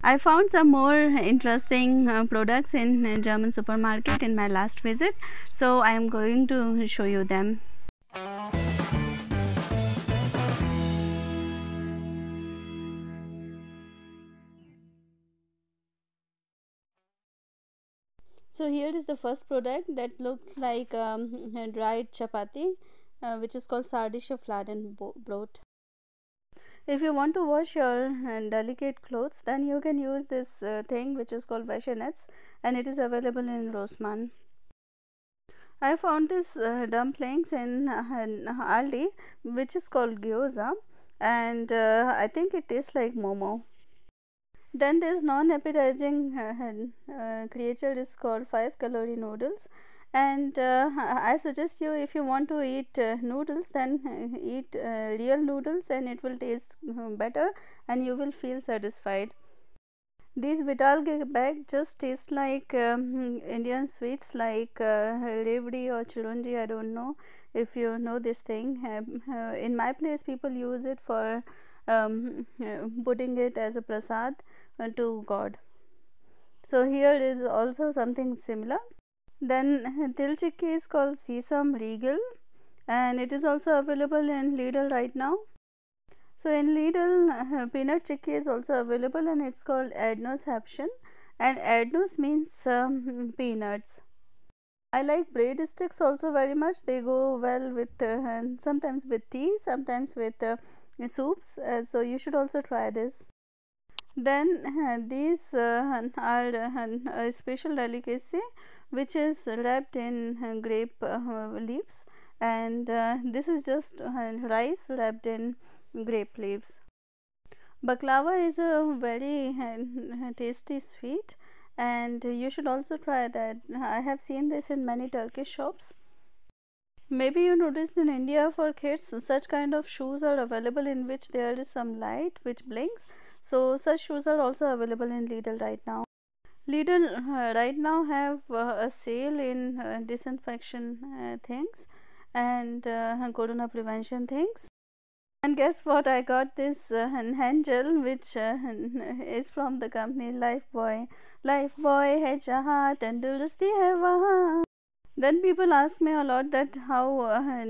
I found some more interesting products in German supermarket in my last visit, so I am going to show you them. So here is the first product that looks like dried chapati, which is called Sardische Fladenbrot. If you want to wash your delicate clothes, then you can use this thing which is called Wäschenetz, and it is available in Rossmann. I found this dumplings in Aldi, which is called gyoza, and I think it tastes like momo. Then this non-appetizing creature is called 5-calorie noodles, and I suggest you, if you want to eat noodles, then eat real noodles, and it will taste better and you will feel satisfied. These Vital bag just taste like Indian sweets like revdi or churunji. I don't know if you know this thing. In my place people use it for putting it as a prasad to God. So here is also something similar. Then til chikki is called Sesame Regal, and it is also available in Lidl right now. So in Lidl, peanut chikki is also available, and it's called Erdnuss Häppchen, and Erdnuss means peanuts. I like bread sticks also very much. They go well with sometimes with tea, sometimes with soups, so you should also try this. Then these are a special delicacy which is wrapped in grape leaves, and this is just rice wrapped in grape leaves. Baklava is a very tasty sweet, and you should also try that. I have seen this in many Turkish shops. Maybe you noticed in India for kids such kind of shoes are available in which there is some light which blinks. So such shoes are also available in Lidl right now. Lidl right now have a sale in disinfection things and corona prevention things. And guess what? I got this hand gel which is from the company Lifebuoy. Lifebuoy hai jahan tandurusti hai wahan. Then people ask me a lot that how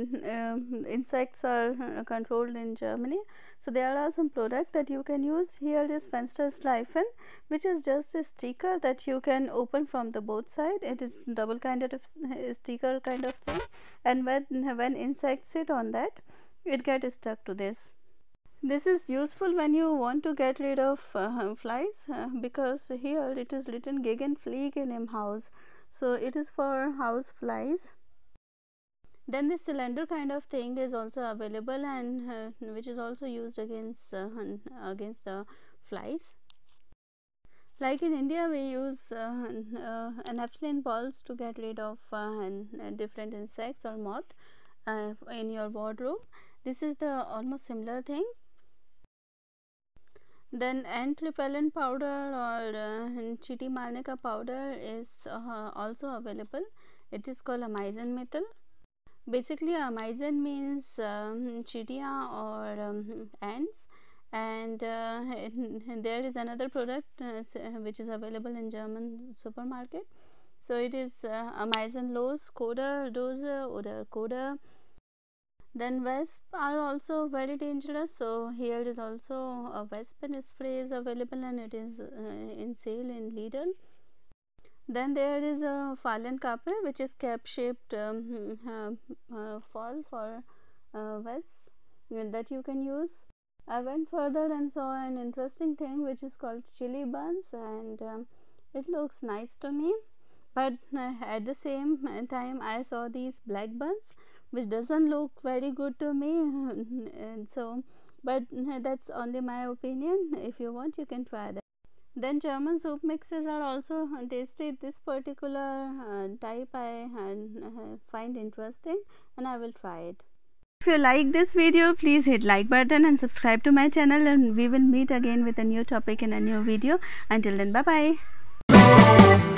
insects are controlled in Germany. So there are some products that you can use. Here is Fensterstreifen, which is just a sticker that you can open from the both side. It is double kind of sticker kind of thing, and when insects sit on that, it gets stuck to this. This is useful when you want to get rid of flies, because here it is written gegen Fliegen im Haus. So it is for house flies. Then this cylinder kind of thing is also available, and which is also used against the flies. Like in India, we use naphthalene balls to get rid of different insects or moth in your wardrobe. This is the almost similar thing. Then ant repellent powder or chiti marne ka powder is also available. It is called Amazon metal. Basically, Amazon means chitia or ants, and there is another product which is available in German supermarket. So it is Amazon Los, Koda Dose oder Koda. Then wasps are also very dangerous, so here is also a wasp spray is available, and it is in sale in Lidl. Then there is a Fallenkappe, which is cap shaped fall for wasps that you can use. I went further and saw an interesting thing which is called chili buns, and it looks nice to me, but at the same time I saw these black buns which doesn't look very good to me. So but that's only my opinion. If you want, you can try that. Then German soup mixes are also tasty. This particular type I find interesting, and I will try it. If you like this video, please hit like button and subscribe to my channel, and we will meet again with a new topic in a new video. Until then, bye bye.